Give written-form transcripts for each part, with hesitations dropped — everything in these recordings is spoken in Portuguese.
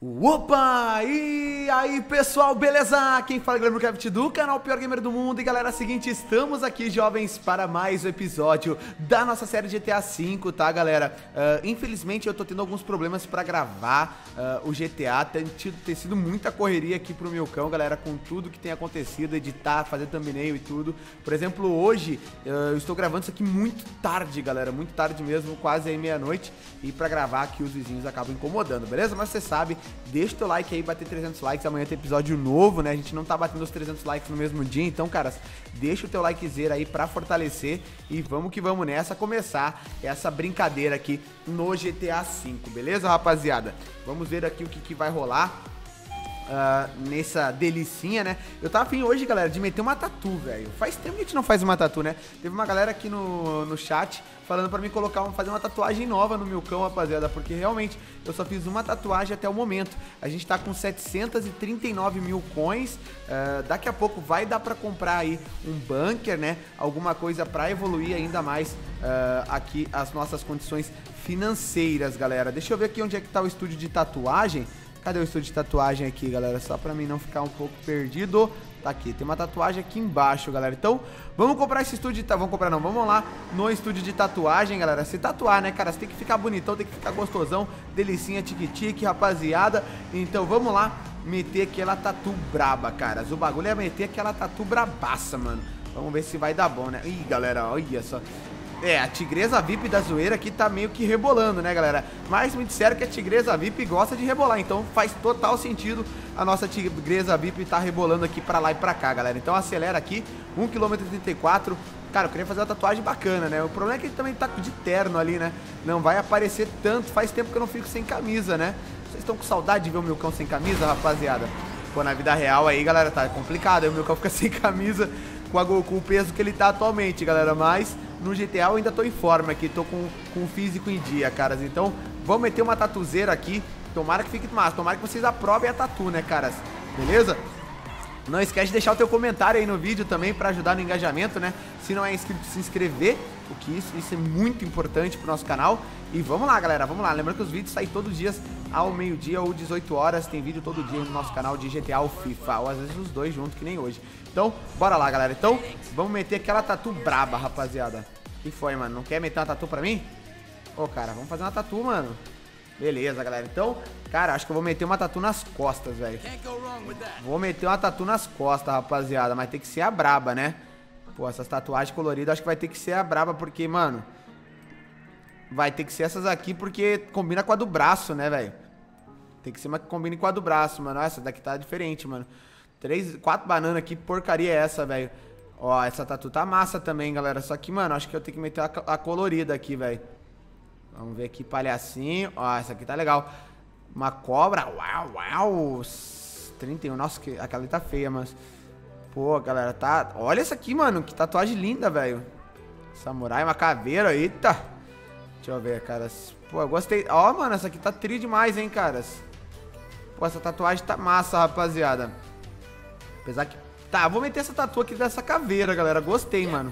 Opa! E aí pessoal, beleza? Quem fala é Guilherme Craft do canal Pior Gamer do Mundo. E galera, é o seguinte, estamos aqui jovens para mais um episódio da nossa série GTA V, tá galera? Infelizmente eu tô tendo alguns problemas pra gravar o GTA, tem sido muita correria aqui pro meu cão, galera, com tudo que tem acontecido, editar, fazer thumbnail e tudo. Por exemplo, hoje eu estou gravando isso aqui muito tarde, galera, muito tarde mesmo, quase aí meia-noite. E pra gravar aqui os vizinhos acabam incomodando, beleza? Mas você sabe, deixa o teu like aí, bater 300 likes, amanhã tem episódio novo, né? A gente não tá batendo os 300 likes no mesmo dia, então, caras, deixa o teu likezera aí pra fortalecer e vamos que vamos nessa, começar essa brincadeira aqui no GTA V, beleza, rapaziada? Vamos ver aqui o que vai rolar nessa delicinha, né? Eu tava afim hoje, galera, de meter uma tatu, velho. Faz tempo que a gente não faz uma tatu, né? Teve uma galera aqui no chat falando pra mim fazer uma tatuagem nova no meu cão, rapaziada, porque realmente eu só fiz uma tatuagem até o momento. A gente tá com 739 mil coins, daqui a pouco vai dar pra comprar aí um bunker, né? Alguma coisa pra evoluir ainda mais aqui as nossas condições financeiras, galera. Deixa eu ver aqui onde é que tá o estúdio de tatuagem. Cadê o estúdio de tatuagem aqui, galera? Só pra mim não ficar um pouco perdido. Tá aqui, tem uma tatuagem aqui embaixo, galera. Então, vamos comprar esse estúdio de... Vamos comprar não, vamos lá no estúdio de tatuagem, galera. Se tatuar, né, cara? Você tem que ficar bonitão, tem que ficar gostosão. Delicinha, tique-tique, rapaziada. Então, vamos lá meter aquela tatu braba, caras. O bagulho é meter aquela tatu brabaça, mano. Vamos ver se vai dar bom, né? Ih, galera, olha só. A tigresa VIP da zoeira aqui tá meio que rebolando, né, galera? Mas me disseram que a tigresa VIP gosta de rebolar, então faz total sentido a nossa tigresa VIP tá rebolando aqui pra lá e pra cá, galera. Então acelera aqui, 1,34 km. Cara, eu queria fazer uma tatuagem bacana, né? O problema é que ele também tá de terno ali, né? Não vai aparecer tanto, faz tempo que eu não fico sem camisa, né? Vocês estão com saudade de ver o meu cão sem camisa, rapaziada? Pô, na vida real aí, galera, tá complicado. Aí o meu cão fica sem camisa com o peso que ele tá atualmente, galera, mas... No GTA eu ainda tô em forma aqui, tô com o físico em dia, caras. Então, vamos meter uma tatuzeira aqui. Tomara que fique massa, tomara que vocês aprovem a tatu, né, caras? Beleza? Não esquece de deixar o teu comentário aí no vídeo também pra ajudar no engajamento, né? Se não é inscrito, se inscrever, porque isso é muito importante pro nosso canal. E vamos lá, galera, vamos lá. Lembrando que os vídeos saem todos os dias ao meio-dia ou 18 horas. Tem vídeo todo dia no nosso canal de GTA ou FIFA, ou às vezes os dois juntos, que nem hoje. Então, bora lá, galera. Então, vamos meter aquela tatu braba, rapaziada. Que foi, mano? Não quer meter uma tatu pra mim? Ô, cara, vamos fazer uma tatu, mano. Beleza, galera. Então, cara, acho que eu vou meter uma tatu nas costas, velho. Vou meter uma tatu nas costas, rapaziada. Mas tem que ser a braba, né? Pô, essas tatuagens coloridas acho que vai ter que ser a braba, porque, mano... Vai ter que ser essas aqui, porque combina com a do braço, né, velho? Tem que ser uma que combine com a do braço, mano. Essa daqui tá diferente, mano. 4 bananas aqui, porcaria é essa, velho? Ó, essa tatu tá massa também, galera. Só que, mano, acho que eu tenho que meter a colorida aqui, velho. Vamos ver aqui, palhacinho. Ó, essa aqui tá legal. Uma cobra. Uau, uau. 31. Nossa, aquela ali tá feia, mas... Pô, galera, tá... Olha essa aqui, mano. Que tatuagem linda, velho. Samurai, uma caveira. Eita. Deixa eu ver, caras. Pô, eu gostei. Ó, mano, essa aqui tá tri demais, hein, caras. Pô, essa tatuagem tá massa, rapaziada. Apesar que... Tá, vou meter essa tatu aqui dessa caveira, galera. Gostei, mano.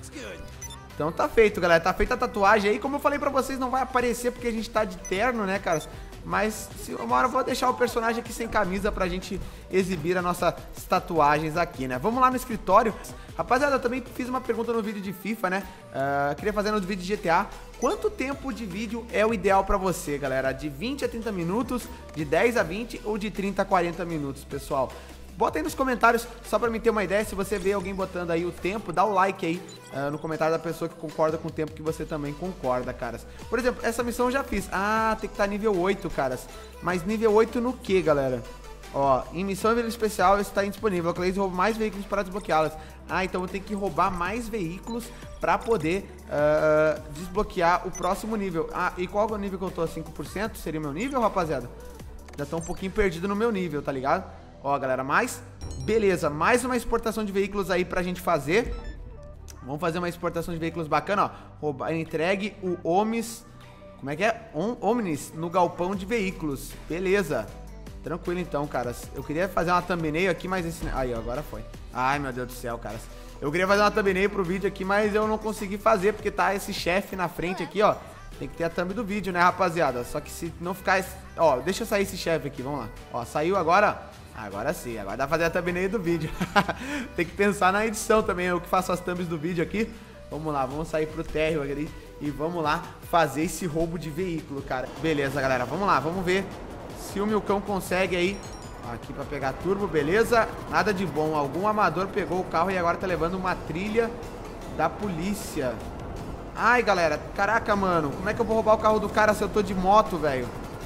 Então tá feito, galera. Tá feita a tatuagem aí. Como eu falei pra vocês, não vai aparecer porque a gente tá de terno, né, caras? Mas uma hora eu vou deixar o personagem aqui sem camisa pra gente exibir as nossas tatuagens aqui, né? Vamos lá no escritório. Rapaziada, eu também fiz uma pergunta no vídeo de FIFA, né? Queria fazer no vídeo de GTA. Quanto tempo de vídeo é o ideal pra você, galera? De 20 a 30 minutos, de 10 a 20 ou de 30 a 40 minutos, pessoal? Bota aí nos comentários, só pra mim ter uma ideia. Se você vê alguém botando aí o tempo, dá o like aí no comentário da pessoa que concorda com o tempo que você também concorda, caras. Por exemplo, essa missão eu já fiz. Ah, tem que estar nível 8, caras. Mas nível 8 no que, galera? Ó, em missão especial está indisponível. Cleide rouba mais veículos para desbloqueá-las. Ah, então eu tenho que roubar mais veículos pra poder desbloquear o próximo nível. Ah, e qual é o nível que eu tô? 5%? Seria o meu nível, rapaziada? Já tô um pouquinho perdido no meu nível, tá ligado? Ó, galera, beleza, mais uma exportação de veículos aí pra gente fazer. Vamos fazer uma exportação de veículos bacana, ó. Entregue o Omnis. Como é que é? Omnis no galpão de veículos. Beleza. Tranquilo então, caras. Eu queria fazer uma thumbnail aqui, mas esse... Aí, ó, agora foi. Ai, meu Deus do céu, caras. Eu queria fazer uma thumbnail pro vídeo aqui, mas eu não consegui fazer, porque tá esse chefe na frente aqui, ó. Tem que ter a thumb do vídeo, né, rapaziada? Só que se não ficar... Ó, deixa eu sair esse chefe aqui, vamos lá. Ó, saiu agora. Agora sim, agora dá pra fazer a thumbnail do vídeo. Tem que pensar na edição também, eu que faço as thumbs do vídeo aqui. Vamos lá, vamos sair pro térreo ali e vamos lá fazer esse roubo de veículo, cara. Beleza, galera, vamos lá, vamos ver se o Milcão consegue aí. Aqui pra pegar turbo, beleza. Nada de bom, algum amador pegou o carro e agora tá levando uma trilha da polícia. Ai, galera, caraca, mano, como é que eu vou roubar o carro do cara se eu tô de moto, velho?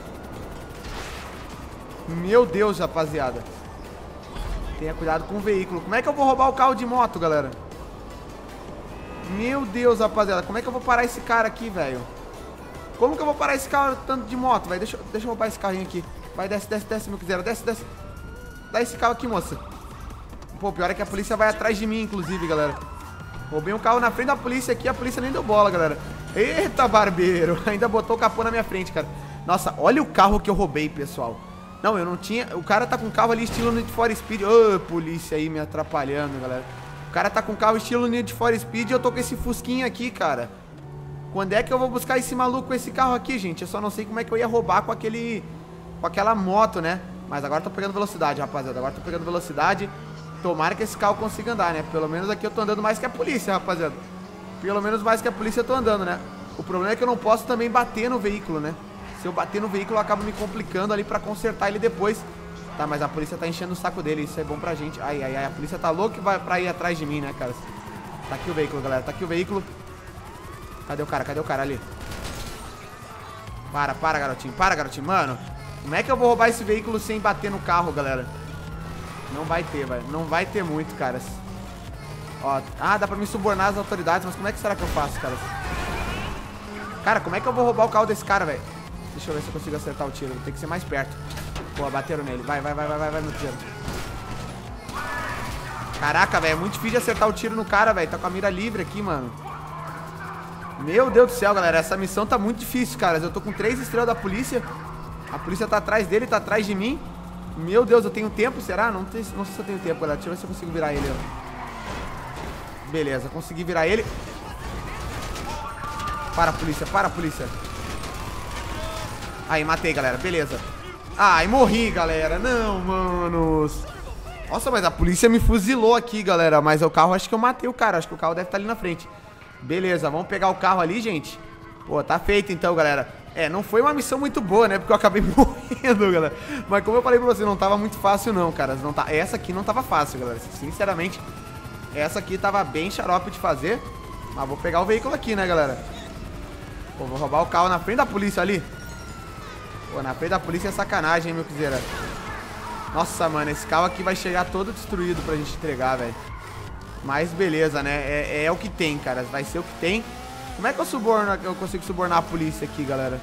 Meu Deus, rapaziada. Tenha cuidado com o veículo. Como é que eu vou roubar o carro de moto, galera? Meu Deus, rapaziada. Como é que eu vou parar esse cara aqui, velho? Como que eu vou parar esse carro tanto de moto, velho? Deixa eu roubar esse carrinho aqui. Vai, desce, desce, desce, meu quiser. Desce, desce. Dá esse carro aqui, moça. Pô, pior é que a polícia vai atrás de mim, inclusive, galera. Roubei um carro na frente da polícia aqui. A polícia nem deu bola, galera. Eita, barbeiro. Ainda botou o capô na minha frente, cara. Nossa, olha o carro que eu roubei, pessoal. Não, eu não tinha... O cara tá com carro ali estilo Need for Speed. Ô, polícia aí me atrapalhando, galera. O cara tá com carro estilo Need for Speed e eu tô com esse fusquinha aqui, cara. Quando é que eu vou buscar esse maluco com esse carro aqui, gente? Eu só não sei como é que eu ia roubar com aquele... Com aquela moto, né? Mas agora eu tô pegando velocidade, rapaziada. Agora eu tô pegando velocidade. Tomara que esse carro consiga andar, né? Pelo menos aqui eu tô andando mais que a polícia, rapaziada. Pelo menos mais que a polícia eu tô andando, né? O problema é que eu não posso também bater no veículo, né? Se eu bater no veículo, eu acabo me complicando ali pra consertar ele depois. Tá, mas a polícia tá enchendo o saco dele. Isso é bom pra gente. Ai, ai, ai. A polícia tá louca pra ir atrás de mim, né, cara? Tá aqui o veículo, galera. Tá aqui o veículo. Cadê o cara? Cadê o cara ali? Para, garotinho. Para, garotinho. Mano, como é que eu vou roubar esse veículo sem bater no carro, galera? Não vai ter, velho. Não vai ter muito, caras. Ó. Ah, dá pra me subornar as autoridades. Mas como é que será que eu faço, caras? Cara, como é que eu vou roubar o carro desse cara, velho? Deixa eu ver se eu consigo acertar o tiro. Tem que ser mais perto. Pô, bateram nele. Vai no tiro. Caraca, velho. É muito difícil de acertar o tiro no cara, velho. Tá com a mira livre aqui, mano. Meu Deus do céu, galera. Essa missão tá muito difícil, caras. Eu tô com 3 estrelas da polícia. A polícia tá atrás dele, tá atrás de mim. Meu Deus, eu tenho tempo, será? Não sei se eu tenho tempo, galera. Deixa eu ver se eu consigo virar ele, ó. Beleza, consegui virar ele. Para, polícia, para, polícia. Aí, matei, galera, beleza. Ai, morri, galera. Não, manos. Nossa, mas a polícia me fuzilou aqui, galera. Mas o carro, acho que eu matei o cara. Acho que o carro deve estar ali na frente. Beleza, vamos pegar o carro ali, gente. Pô, tá feito então, galera. É, não foi uma missão muito boa, né? Porque eu acabei morrendo, galera. Mas como eu falei pra você, não tava muito fácil não, cara. Não tá... Essa aqui não tava fácil, galera. Sinceramente, essa aqui tava bem xarope de fazer. Mas vou pegar o veículo aqui, né, galera? Pô, vou roubar o carro na frente da polícia ali. Pô, na frente da polícia é sacanagem, hein, meu quiseira. Nossa, mano, esse carro aqui vai chegar todo destruído pra gente entregar, velho. Mas beleza, né? É o que tem, cara. Vai ser o que tem. Como é que eu consigo subornar a polícia aqui, galera?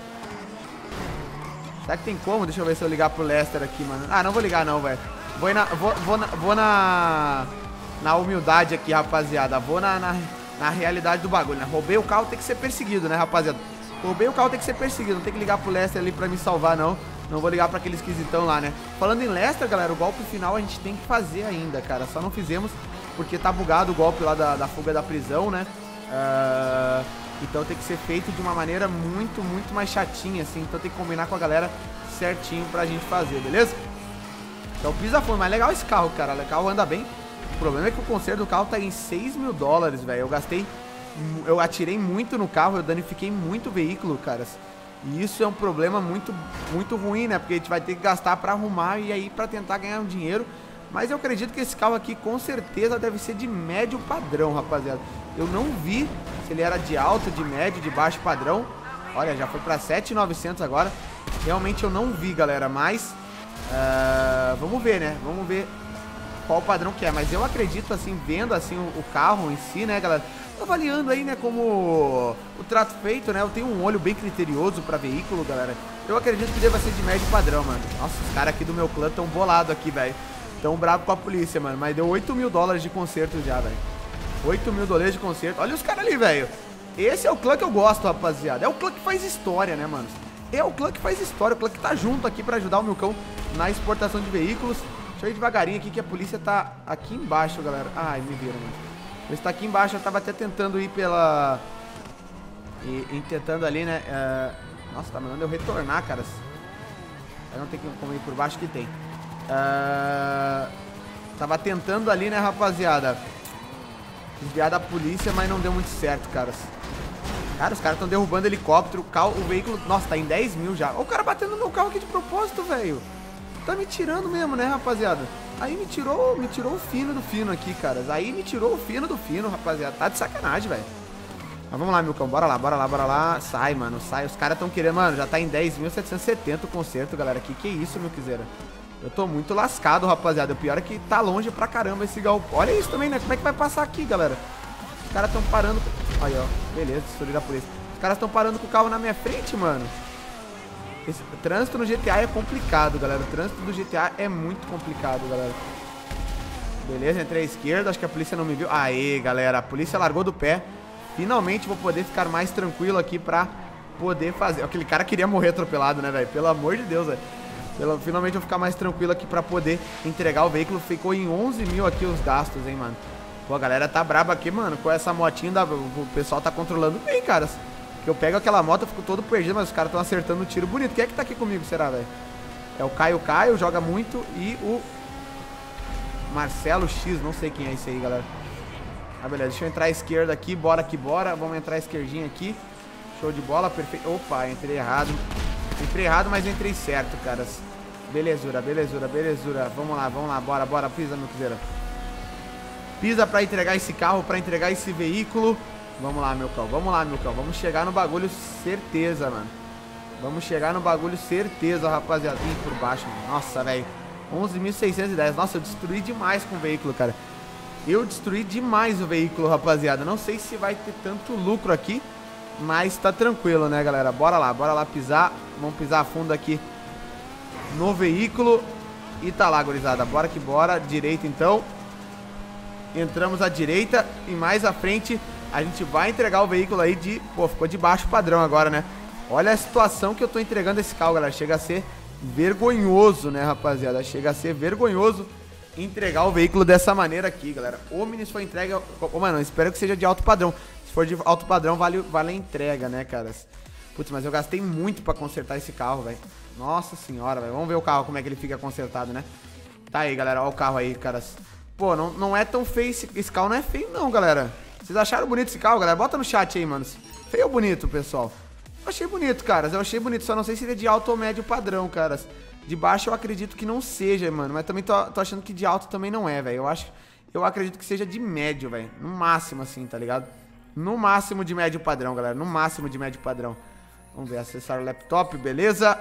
Será que tem como? Deixa eu ver se eu ligar pro Lester aqui, mano. Ah, não vou ligar não, velho. Vou na humildade aqui, rapaziada. Vou na realidade do bagulho, né? Roubei o carro, tem que ser perseguido, né, rapaziada? Roubei o carro, tem que ser perseguido. Não tem que ligar pro Lester ali pra me salvar, não. Não vou ligar pra aquele esquisitão lá, né? Falando em Lester, galera, o golpe final a gente tem que fazer ainda, cara. Só não fizemos porque tá bugado o golpe lá da fuga da prisão, né? Então tem que ser feito de uma maneira muito mais chatinha, assim. Então tem que combinar com a galera certinho pra gente fazer, beleza? Então pisa fundo, mas legal esse carro, cara. O carro anda bem. O problema é que o conserto do carro tá em 6 mil dólares, velho. Eu atirei muito no carro, eu danifiquei muito o veículo, caras. E isso é um problema muito ruim, né? Porque a gente vai ter que gastar pra arrumar e aí pra tentar ganhar um dinheiro. Mas eu acredito que esse carro aqui com certeza deve ser de médio padrão, rapaziada. Eu não vi se ele era de alto, de médio, de baixo padrão. Olha, já foi pra 7.900 agora. Realmente eu não vi, galera, mas vamos ver, né? Vamos ver qual o padrão que é. Mas eu acredito, assim, vendo assim o carro em si, né, galera? Avaliando aí, né, como o trato feito, né? Eu tenho um olho bem criterioso pra veículo, galera. Eu acredito que deva ser de médio padrão, mano. Nossa, os caras aqui do meu clã tão bolados aqui, velho. Tão bravo com a polícia, mano. Mas deu 8 mil dólares de conserto já, velho. 8 mil dólares de conserto. Olha os caras ali, velho. Esse é o clã que eu gosto, rapaziada. É o clã que faz história, né, mano? É o clã que faz história. O clã que tá junto aqui pra ajudar o Milcão na exportação de veículos. Deixa eu ir devagarinho aqui que a polícia tá aqui embaixo, galera. Ai, me viram, mano. Ele está aqui embaixo. Eu tava até tentando ir pela... tentando ali, né? Nossa, tá mandando eu retornar, caras. Aí não tem como ir por baixo, que tem. Tava tentando ali, né, rapaziada, desviar da polícia, mas não deu muito certo, caras. Cara, os caras estão derrubando helicóptero, o veículo... Nossa, tá em 10 mil já. Olha o cara batendo no meu carro aqui de propósito, velho. Tá me tirando mesmo, né, rapaziada? Aí me tirou o fino do fino aqui, caras. Aí me tirou o fino do fino, rapaziada. Tá de sacanagem, velho. Mas vamos lá, Milcão. Bora lá, bora lá, bora lá. Sai, mano, sai. Os caras estão querendo... Mano, já tá em 10.770 o conserto, galera. Que isso, meu quiseira? Eu tô muito lascado, rapaziada. O pior é que tá longe pra caramba esse galpão. Olha isso também, né? Como é que vai passar aqui, galera? Os caras estão parando... Aí, ó. Beleza, destruir a polícia. Os caras estão parando com o carro na minha frente, mano. O trânsito no GTA é complicado, galera. O trânsito do GTA é muito complicado, galera. Beleza, entrei à esquerda. Acho que a polícia não me viu. Aê, galera. A polícia largou do pé. Finalmente vou poder ficar mais tranquilo aqui pra poder fazer... Aquele cara queria morrer atropelado, né, velho? Pelo amor de Deus, velho. Finalmente eu vou ficar mais tranquilo aqui pra poder entregar o veículo. Ficou em 11 mil aqui os gastos, hein, mano. Pô, a galera tá braba aqui, mano. Com essa motinha, o pessoal tá controlando bem, caras. Que eu pego aquela moto, eu fico todo perdido, mas os caras estão acertando um tiro bonito. Quem é que tá aqui comigo, será, velho? É o Caio, joga muito. E o Marcelo X, não sei quem é esse aí, galera. Ah, beleza, deixa eu entrar à esquerda aqui. Bora que bora, vamos entrar à esquerdinha aqui. Show de bola, perfeito. Opa, entrei errado. Entrei errado, mas entrei certo, caras. Belezura, belezura, belezura. Vamos lá, bora, bora. Pisa, meu quiseira. Pisa pra entregar esse carro, pra entregar esse veículo. Vamos lá, meu cão, vamos lá, meu cão. Vamos chegar no bagulho, certeza, mano. Vamos chegar no bagulho, certeza, rapaziada. Ih, por baixo, mano. Nossa, velho. 11.610. Nossa, eu destruí demais com o veículo, cara. Eu destruí demais o veículo, rapaziada. Não sei se vai ter tanto lucro aqui, mas tá tranquilo, né, galera? Bora lá pisar. Vamos pisar a fundo aqui no veículo. E tá lá, gurizada. Bora que bora. Direita, então. Entramos à direita. E mais à frente a gente vai entregar o veículo aí de... Pô, ficou de baixo padrão agora, né? Olha a situação que eu tô entregando esse carro, galera. Chega a ser vergonhoso, né, rapaziada? Chega a ser vergonhoso entregar o veículo dessa maneira aqui, galera. Omnis foi entregue... Mano, espero que seja de alto padrão. Se for de alto padrão, vale a entrega, né, caras? Putz, mas eu gastei muito pra consertar esse carro, velho. Nossa senhora, velho. Vamos ver o carro, como é que ele fica consertado, né? Tá aí, galera. Olha o carro aí, caras. Pô, não é tão feio. Esse carro não é feio, não, galera. Vocês acharam bonito esse carro, galera? Bota no chat aí, mano. Feio ou bonito, pessoal? Eu achei bonito, caras. Eu achei bonito. Só não sei se ele é de alto ou médio padrão, caras. De baixo eu acredito que não seja, mano. Mas também tô achando que de alto também não é, velho. Eu acredito que seja de médio, velho. No máximo, assim, tá ligado? No máximo de médio padrão, galera. No máximo de médio padrão. Vamos ver. Acessar o laptop, beleza?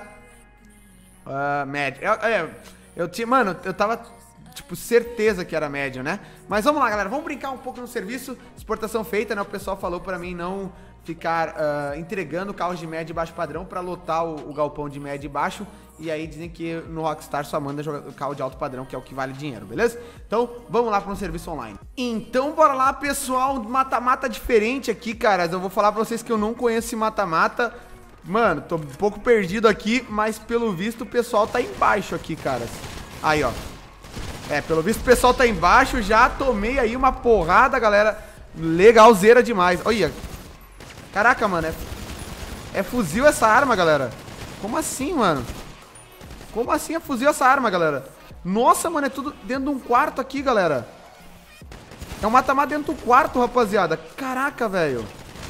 Médio. Mano, eu tava... Tipo, certeza que era médio, né? Mas vamos lá, galera, vamos brincar um pouco no serviço. Exportação feita, né? O pessoal falou pra mim não ficar entregando carros de médio e baixo padrão pra lotar o galpão de médio e baixo. E aí dizem que no Rockstar só manda jogar carro de alto padrão, que é o que vale dinheiro, beleza? Então, vamos lá para um serviço online. Então, bora lá, pessoal. Mata-mata diferente aqui, caras. Eu vou falar pra vocês que eu não conheço esse mata-mata. Mano, tô um pouco perdido aqui, mas pelo visto o pessoal tá embaixo aqui, caras. Aí, ó. Pelo visto o pessoal tá embaixo. Já tomei aí uma porrada, galera. Legalzeira demais. Olha. Caraca, mano. É fuzil essa arma, galera. Como assim, mano? Como assim é fuzil essa arma, galera? Nossa, mano, é tudo dentro de um quarto aqui, galera. É um mata-mata dentro do quarto, rapaziada. Caraca, velho.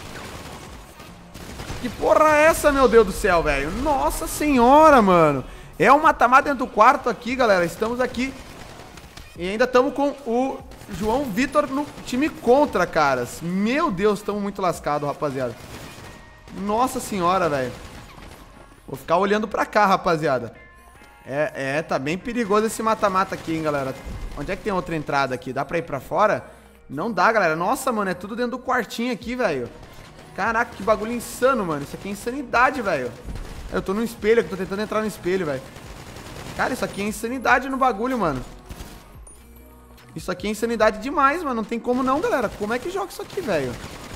Que porra é essa, meu Deus do céu, velho? Nossa senhora, mano. É um mata-mata dentro do quarto aqui, galera. Estamos aqui. E ainda estamos com o João Vitor no time contra, caras. Meu Deus, estamos muito lascados, rapaziada. Nossa senhora, velho. Vou ficar olhando pra cá, rapaziada. Tá bem perigoso esse mata-mata aqui, hein, galera. Onde é que tem outra entrada aqui? Dá pra ir pra fora? Não dá, galera. Nossa, mano, é tudo dentro do quartinho aqui, velho. Caraca, que bagulho insano, mano. Isso aqui é insanidade, velho. Eu tô no espelho, eu tô tentando entrar no espelho, velho. Cara, isso aqui é insanidade no bagulho, mano. Isso aqui é insanidade demais, mano. Não tem como não, galera. Como é que joga isso aqui, velho?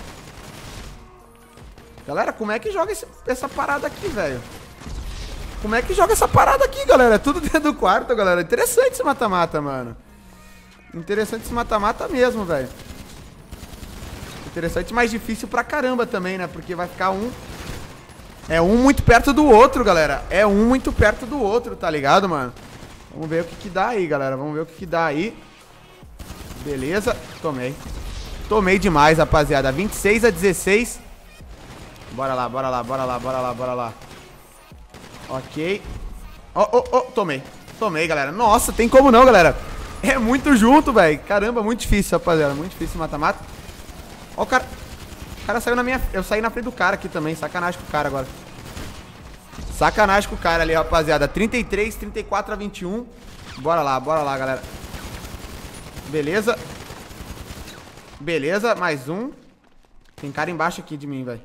Galera, como é que joga essa parada aqui, velho? Como é que joga essa parada aqui, galera? É tudo dentro do quarto, galera. Interessante esse mata-mata, mano. Interessante esse mata-mata mesmo, velho. Interessante, mas difícil pra caramba também, né? Porque vai ficar um É um muito perto do outro, galera. É um muito perto do outro, tá ligado, mano? Vamos ver o que que dá aí, galera. Vamos ver o que que dá aí. Beleza. Tomei. Tomei demais, rapaziada. 26-16. Bora lá, bora lá, bora lá, bora lá, bora lá. Ok. Tomei. Tomei, galera. Nossa, tem como não, galera. É muito junto, velho. Caramba, muito difícil, rapaziada. Muito difícil mata-mata. Ó, o cara... O cara saiu na minha... Eu saí na frente do cara aqui também. Sacanagem com o cara agora. Sacanagem com o cara ali, rapaziada. 33, 34 a 21. Bora lá, galera. Beleza. Beleza, mais um. Tem cara embaixo aqui de mim, velho.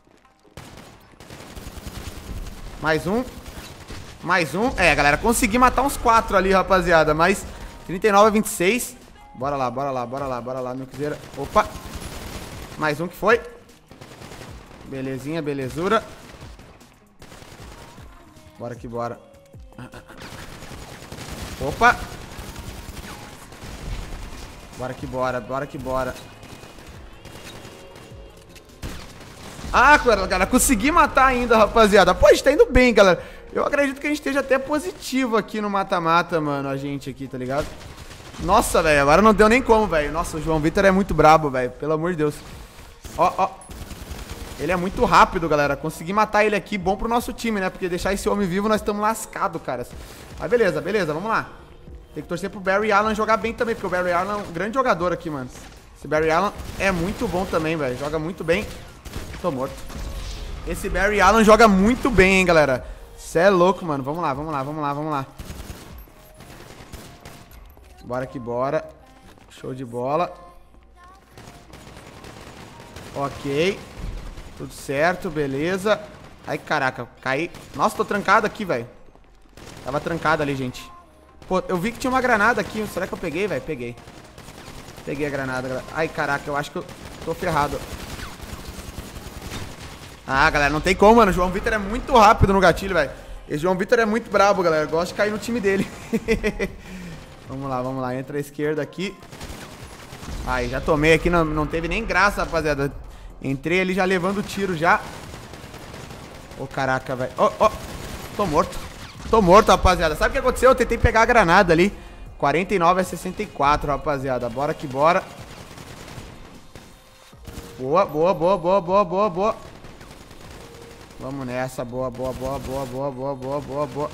Mais um. Mais um. É, galera, consegui matar uns 4 ali, rapaziada. Mas 39 a 26. Bora lá, bora lá, bora lá, bora lá, meu quiseira. Opa. Mais um que foi. Belezinha, belezura. Bora que bora. Opa. Bora que bora, bora que bora. Ah, galera, consegui matar ainda, rapaziada. Pô, a gente tá indo bem, galera. Eu acredito que a gente esteja até positivo aqui no mata-mata, mano. A gente aqui, tá ligado? Nossa, velho, agora não deu nem como, velho. Nossa, o João Vitor é muito brabo, velho. Pelo amor de Deus. Ó. Ele é muito rápido, galera. Consegui matar ele aqui, bom pro nosso time, né? Porque deixar esse homem vivo, nós estamos lascados, cara. Mas beleza, beleza, vamos lá. Tem que torcer pro Barry Allen jogar bem também, porque o Barry Allen é um grande jogador aqui, mano. Esse Barry Allen é muito bom também, velho. Joga muito bem. Tô morto. Esse Barry Allen joga muito bem, hein, galera. Cê é louco, mano. Vamos lá, vamos lá, vamos lá, vamos lá. Bora que bora. Show de bola. Ok. Tudo certo, beleza. Ai, caraca, caí. Nossa, tô trancado aqui, velho. Tava trancado ali, gente. Pô, eu vi que tinha uma granada aqui. Será que eu peguei, velho? Peguei. Peguei a granada, galera. Ai, caraca, eu acho que eu tô ferrado. Ah, galera, não tem como, mano. O João Vitor é muito rápido no gatilho, velho. Esse João Vitor é muito brabo, galera. Eu gosto de cair no time dele. Vamos lá, vamos lá. Entra à esquerda aqui. Ai, já tomei aqui. Não teve nem graça, rapaziada. Entrei ali já levando tiro já. Ô, caraca, velho. Ó. Tô morto. Tô morto, rapaziada. Sabe o que aconteceu? Eu tentei pegar a granada ali. 49 a 64, rapaziada. Bora que bora. Boa, boa, boa, boa, boa, boa, boa. Vamos nessa. Boa, boa, boa, boa, boa, boa, boa, boa, boa.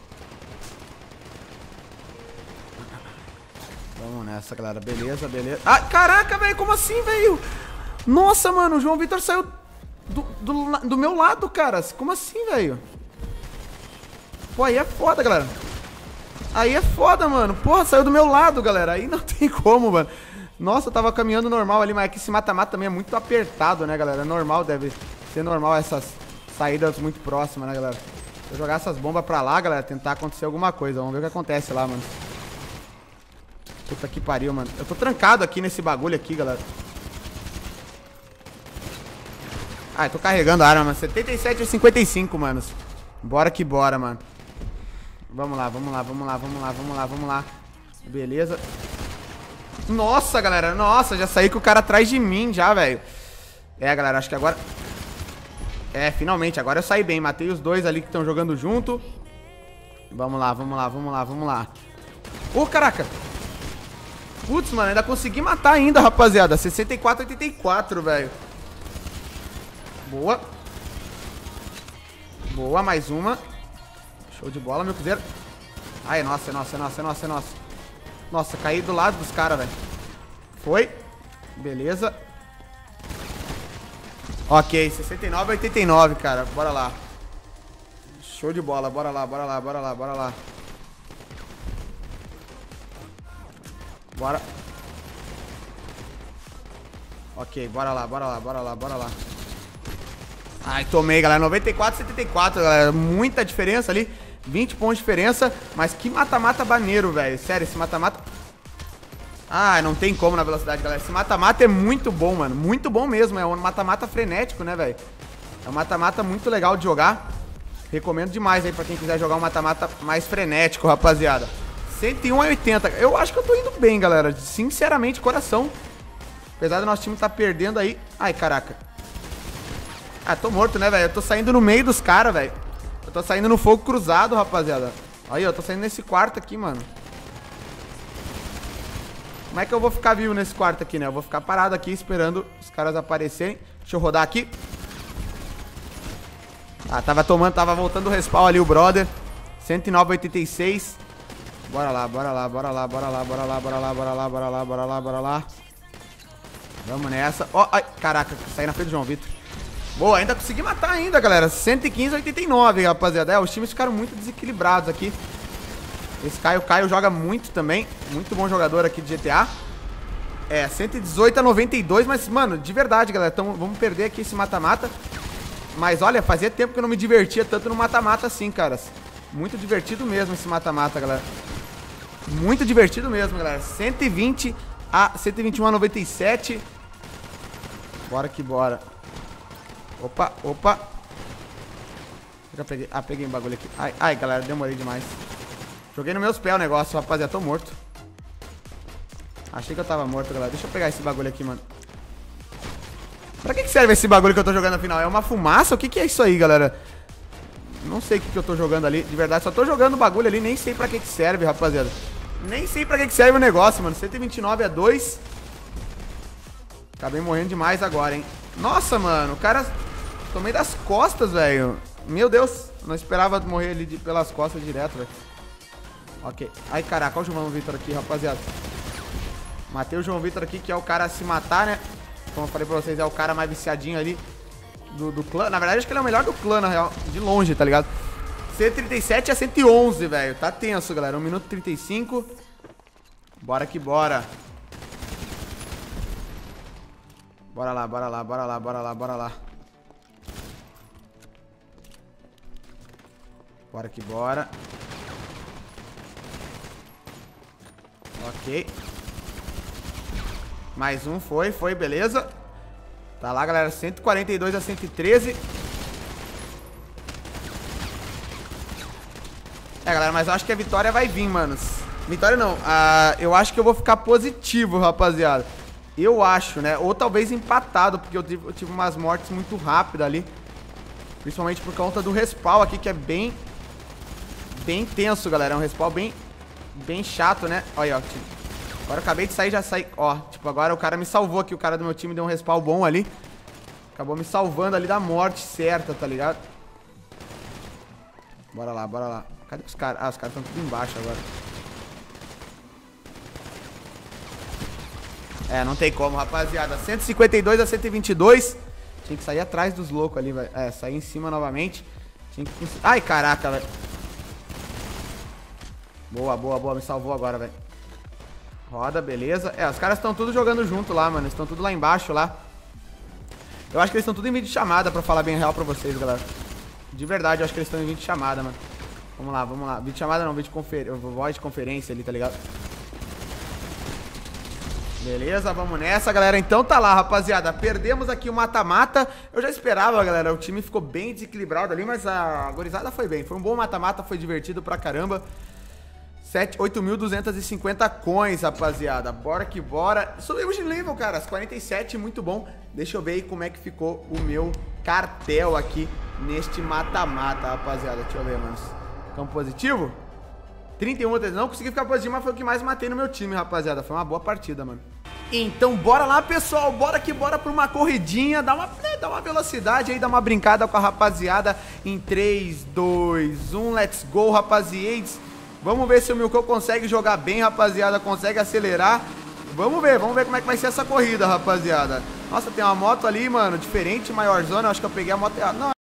Vamos nessa, galera. Beleza, beleza. Ah, caraca, velho. Como assim, velho? Nossa, mano. O João Vitor saiu do meu lado, cara. Como assim, velho? Pô, aí é foda, galera. Aí é foda, mano. Porra, saiu do meu lado, galera. Aí não tem como, mano. Nossa, eu tava caminhando normal ali, mas é que esse mata-mata também é muito apertado, né, galera? É normal, deve ser normal essas saídas muito próximas, né, galera? Se eu jogar essas bombas pra lá, galera, tentar acontecer alguma coisa. Vamos ver o que acontece lá, mano. Puta que pariu, mano. Eu tô trancado aqui nesse bagulho aqui, galera. Ah, eu tô carregando a arma, mano. 77 a 55, manos. Bora que bora, mano. Vamos lá, vamos lá, vamos lá, vamos lá, vamos lá, vamos lá. Beleza. Nossa, galera. Nossa, já saí com o cara atrás de mim já, velho. É, galera, acho que agora... É, finalmente, agora eu saí bem. Matei os dois ali que estão jogando junto. Vamos lá, vamos lá, vamos lá, vamos lá. Ô, caraca. Putz, mano, ainda consegui matar ainda, rapaziada. 64 a 84, velho. Boa. Boa, mais uma. Show de bola, meu cruzeiro. Ai, nossa, nossa, nossa, nossa, nossa. Nossa, caí do lado dos caras, velho. Foi. Beleza. Ok, 69 a 89, cara. Bora lá. Show de bola, bora lá, bora lá, bora lá, bora lá. Bora. Ok, bora lá, bora lá, bora lá, bora lá. Ai, tomei, galera. 94 a 74, galera. Muita diferença ali. 20 pontos de diferença. Mas que mata-mata baneiro, velho. Sério, esse mata-mata... Ah, não tem como na velocidade, galera. Esse mata-mata é muito bom, mano. Muito bom mesmo. É um mata-mata frenético, né, velho? É um mata-mata muito legal de jogar. Recomendo demais aí pra quem quiser jogar um mata-mata mais frenético, rapaziada. 101 a 80. Eu acho que eu tô indo bem, galera. Sinceramente, coração. Apesar do nosso time tá perdendo aí. Ai, caraca. Ah, tô morto, né, velho? Eu tô saindo no meio dos caras, velho. Eu tô saindo no fogo cruzado, rapaziada. Aí, eu tô saindo nesse quarto aqui, mano. Como é que eu vou ficar vivo nesse quarto aqui, né? Eu vou ficar parado aqui esperando os caras aparecerem. Deixa eu rodar aqui. Ah, tava voltando o respawn ali o brother. 109,86. Bora lá, bora lá, bora lá, bora lá, bora lá, bora lá, bora lá, bora lá, bora lá, bora lá. Vamos nessa. Ó, ai, caraca, saí na frente do João Vitor. Boa, ainda consegui matar ainda, galera. 115,89, rapaziada. É, os times ficaram muito desequilibrados aqui. Esse Caio joga muito também. Muito bom jogador aqui de GTA. É, 118,92. Mas, mano, de verdade, galera. Então, vamos perder aqui esse mata-mata. Mas, olha, fazia tempo que eu não me divertia tanto no mata-mata assim, caras. Muito divertido mesmo esse mata-mata, galera. Muito divertido mesmo, galera. 120 a 121,97. Bora que bora. Opa, opa. Já peguei. Ah, peguei um bagulho aqui. Ai, ai, galera, demorei demais. Joguei nos meus pés o negócio, rapaziada. Tô morto. Achei que eu tava morto, galera. Deixa eu pegar esse bagulho aqui, mano. Pra que serve esse bagulho que eu tô jogando na final? É uma fumaça? O que que é isso aí, galera? Não sei o que que eu tô jogando ali. De verdade, só tô jogando o bagulho ali. Nem sei pra que que serve, rapaziada. Nem sei pra que que serve o negócio, mano. 129 a 2. Acabei morrendo demais agora, hein. Nossa, mano. O cara... Tomei das costas, velho. Meu Deus. Não esperava morrer ali pelas costas direto, velho. Ok. Ai, caraca. Olha o João Vitor aqui, rapaziada. Matei o João Vitor aqui, que é o cara a se matar, né? Como eu falei pra vocês, é o cara mais viciadinho ali do clã. Na verdade, acho que ele é o melhor do clã, na real. De longe, tá ligado? 137 a 111, velho. Tá tenso, galera. 1 minuto e 35. Bora que bora. Bora lá, bora lá, bora lá, bora lá, bora lá. Bora que bora. Ok. Mais um, foi, beleza. Tá lá, galera, 142 a 113. É, galera, mas eu acho que a vitória vai vir, manos. Vitória não, eu acho que eu vou ficar positivo, rapaziada. Eu acho, né, ou talvez empatado, porque eu tive umas mortes muito rápidas ali. Principalmente por conta do respawn aqui, que é bem tenso, galera. É um respawn bem chato, né. Olha, ó, agora eu acabei de sair, já saí. Ó, tipo, agora o cara me salvou aqui. O cara do meu time deu um respawn bom ali. Acabou me salvando ali da morte certa, tá ligado? Bora lá, bora lá. Cadê os caras? Ah, os caras estão tudo embaixo agora. É, não tem como, rapaziada. 152 a 122. Tinha que sair atrás dos loucos ali, velho. É, sair em cima novamente. Tinha que... Ai, caraca, velho. Boa, boa, boa. Me salvou agora, velho. Roda, beleza. É, os caras estão tudo jogando junto lá, mano. Estão tudo lá embaixo, lá. Eu acho que eles estão tudo em vídeo de chamada, pra falar bem real pra vocês, galera. De verdade, eu acho que eles estão em vídeo de chamada, mano. Vamos lá, vamos lá. Vídeo de chamada não, vídeo de conferência. Voz de conferência ali, tá ligado? Beleza, vamos nessa, galera. Então tá lá, rapaziada. Perdemos aqui o mata-mata. Eu já esperava, galera. O time ficou bem desequilibrado ali, mas a gorizada foi bem. Foi um bom mata-mata, foi divertido pra caramba. 8.250 coins, rapaziada. Bora que bora. Subimos de nível, cara. As 47, muito bom. Deixa eu ver aí como é que ficou o meu cartel aqui neste mata-mata, rapaziada. Deixa eu ver, mano. Campo positivo? 31, não consegui ficar positivo, mas foi o que mais matei no meu time, rapaziada. Foi uma boa partida, mano. Então bora lá, pessoal. Bora que bora pra uma corridinha. Dá uma velocidade aí, dá uma brincada com a rapaziada. Em 3, 2, 1, let's go, rapaziades. Vamos ver se o Milcão consegue jogar bem, rapaziada. Consegue acelerar. Vamos ver como é que vai ser essa corrida, rapaziada. Nossa, tem uma moto ali, mano, diferente, maior zona. Eu acho que eu peguei a moto errada. Não,